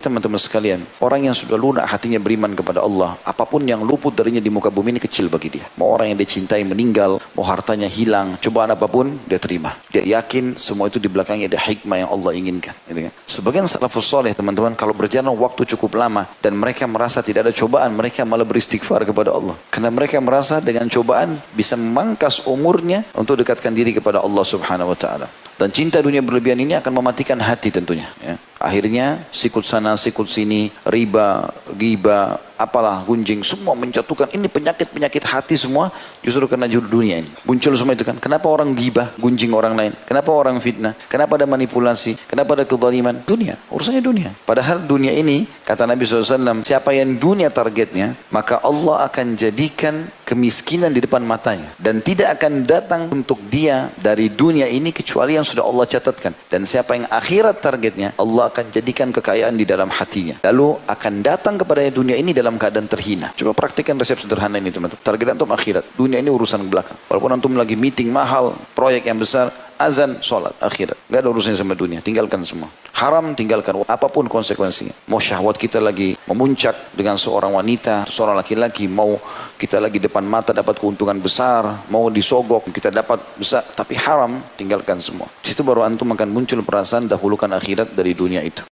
Teman-teman sekalian, orang yang sudah lunak hatinya beriman kepada Allah, apapun yang luput darinya di muka bumi ini kecil bagi dia. Mau orang yang dia cintai meninggal, mau hartanya hilang, cobaan apapun dia terima. Dia yakin semua itu di belakangnya ada hikmah yang Allah inginkan. Gitu kan? Sebagian salafus soleh teman-teman, kalau berjalan waktu cukup lama dan mereka merasa tidak ada cobaan, mereka malah beristighfar kepada Allah. Karena mereka merasa dengan cobaan bisa memangkas umurnya untuk dekatkan diri kepada Allah Subhanahu Wa Taala. Dan cinta dunia berlebihan ini akan mematikan hati tentunya. Ya. Akhirnya sikut sana, sikut sini, riba, ghibah, apalah, gunjing, semua menjatuhkan. Ini penyakit-penyakit hati semua justru karena dunia ini. Muncul semua itu kan. Kenapa orang ghibah, gunjing orang lain? Kenapa orang fitnah? Kenapa ada manipulasi? Kenapa ada kezaliman? Dunia, urusannya dunia. Padahal dunia ini, kata Nabi SAW, siapa yang dunia targetnya, maka Allah akan jadikan kemiskinan di depan matanya. Dan tidak akan datang untuk dia dari dunia ini kecuali yang sudah Allah catatkan. Dan siapa yang akhirat targetnya, Allah akan jadikan kekayaan di dalam hatinya. Lalu akan datang kepada dunia ini dalam keadaan terhina. Coba praktikkan resep sederhana ini teman-teman. Target antum akhirat. Dunia ini urusan belakang. Walaupun antum lagi meeting mahal, proyek yang besar, azan, sholat, akhirat. Gak ada urusannya sama dunia. Tinggalkan semua. Haram, tinggalkan. Apapun konsekuensinya. Mau syahwat kita lagi memuncak dengan seorang wanita, seorang laki-laki, mau kita lagi depan mata dapat keuntungan besar, mau disogok, kita dapat besar, tapi haram, tinggalkan semua. Di situ baru antum akan muncul perasaan dahulukan akhirat dari dunia itu.